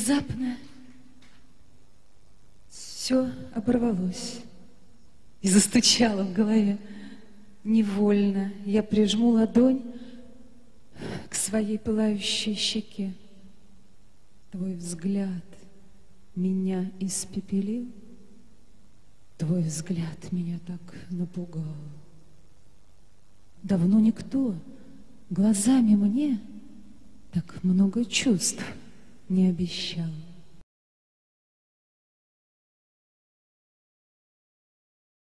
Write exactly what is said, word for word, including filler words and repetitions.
внезапно все оборвалось и застучало в голове. Невольно я прижму ладонь к своей пылающей щеке. Твой взгляд меня испепелил, твой взгляд меня так напугал. Давно никто глазами мне так много чувств не обещал.